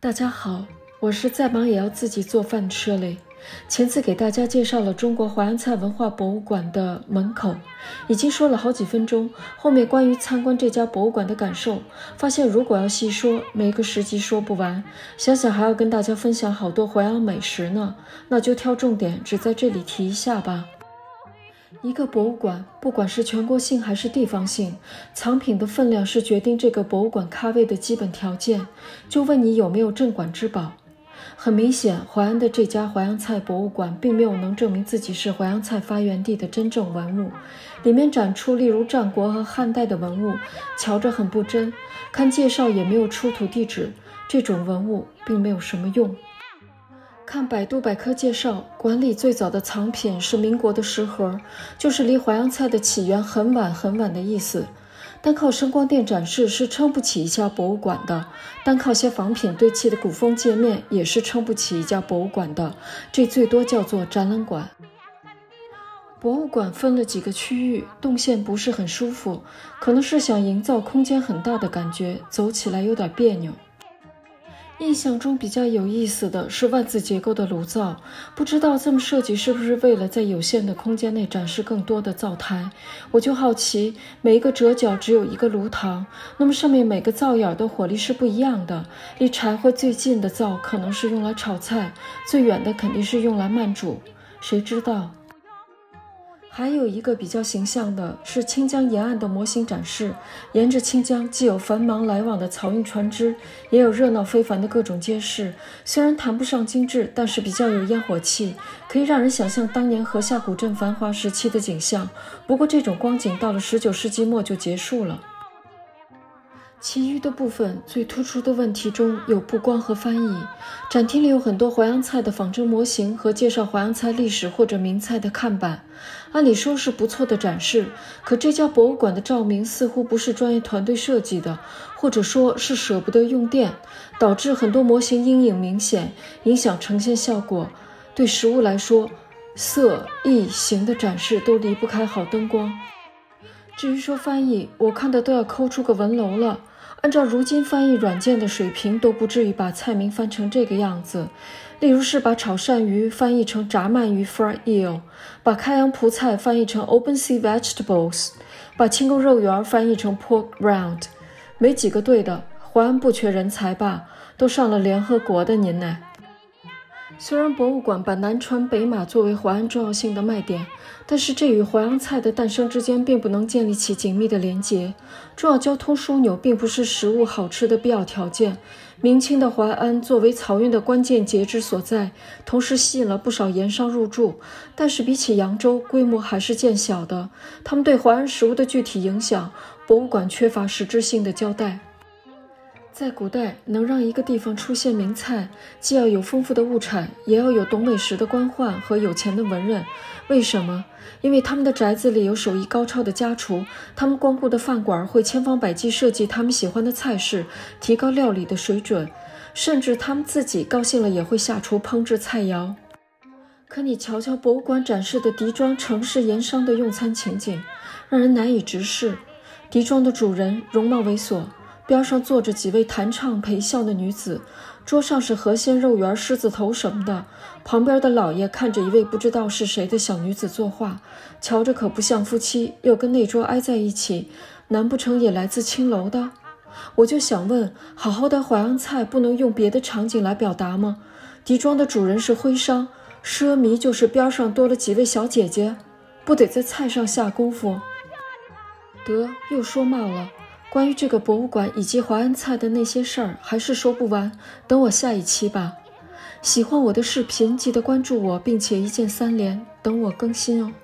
大家好，我是再忙也要自己做饭的Shirley。前次给大家介绍了中国淮扬菜文化博物馆的门口，已经说了好几分钟，后面关于参观这家博物馆的感受，发现如果要细说，每个时集说不完，想想还要跟大家分享好多淮扬美食呢，那就挑重点，只在这里提一下吧。一个博物馆，不管是全国性还是地方性，藏品的分量是决定这个博物馆咖位的基本条件。就问你有没有镇馆之宝。很明显，淮安的这家淮扬菜博物馆并没有能证明自己是淮扬菜发源地的真正文物。里面展出例如战国和汉代的文物，瞧着很不真，看介绍也没有出土地址，这种文物并没有什么用。看百度百科介绍，馆里最早的藏品是民国的食盒，就是离淮扬菜的起源很晚很晚的意思。单靠声光电展示是撑不起一家博物馆的，单靠些仿品堆砌的古风界面也是撑不起一家博物馆的，这最多叫做展览馆。博物馆分了几个区域，动线不是很舒服，可能是想营造空间很大的感觉，走起来有点别扭。印象中比较有意思的是万字结构的炉灶，不知道这么设计是不是为了在有限的空间内展示更多的灶台。我就好奇，每一个折角只有一个炉膛，那么上面每个灶眼的火力是不一样的，离柴火最近的灶可能是用来炒菜，最远的肯定是用来慢煮，谁知道。还有一个比较形象的是清江沿岸的模型展示，沿着清江既有繁忙来往的漕运船只，也有热闹非凡的各种街市，虽然谈不上精致，但是比较有烟火气，可以让人想象当年河下古镇繁华时期的景象。不过这种光景到了19世纪末就结束了。其余的部分最突出的问题中有布光和翻译。展厅里有很多淮扬菜的仿真模型和介绍淮扬菜历史或者名菜的看板，按理说是不错的展示，可这家博物馆的照明似乎不是专业团队设计的，或者说是舍不得用电，导致很多模型阴影明显，影响呈现效果。对实物来说，色、意、形的展示都离不开好灯光。至于说翻译，我看的都要抠出个文楼了。按照如今翻译软件的水平，都不至于把菜名翻成这个样子。例如是把炒鳝鱼翻译成炸鳗鱼 fried eel， 把开阳蒲菜翻译成 open sea vegetables， 把清宫肉圆翻译成 pork round， 没几个对的。淮安不缺人才吧，都上了联合国的您呢。虽然博物馆把南船北马作为淮安重要性的卖点，但是这与淮扬菜的诞生之间并不能建立起紧密的连结。重要交通枢纽并不是食物好吃的必要条件。明清的淮安作为漕运的关键节之所在，同时吸引了不少盐商入驻，但是比起扬州，规模还是渐小的。他们对淮安食物的具体影响，博物馆缺乏实质性的交代。在古代，能让一个地方出现名菜，既要有丰富的物产，也要有懂美食的官宦和有钱的文人。为什么？因为他们的宅子里有手艺高超的家厨，他们光顾的饭馆会千方百计设计他们喜欢的菜式，提高料理的水准，甚至他们自己高兴了也会下厨烹制菜肴。可你瞧瞧博物馆展示的狄庄城市盐商的用餐情景，让人难以直视。狄庄的主人容貌猥琐，边上坐着几位弹唱陪笑的女子，桌上是河鲜肉圆、狮子头什么的，旁边的老爷看着一位不知道是谁的小女子作画，瞧着可不像夫妻，又跟那桌挨在一起，难不成也来自青楼的？我就想问，好好的淮扬菜不能用别的场景来表达吗？狄庄的主人是徽商，奢靡就是边上多了几位小姐姐，不得在菜上下功夫？得，又说冒了。关于这个博物馆以及淮安菜的那些事儿还是说不完，等我下一期吧。喜欢我的视频记得关注我，并且一键3连，等我更新哦。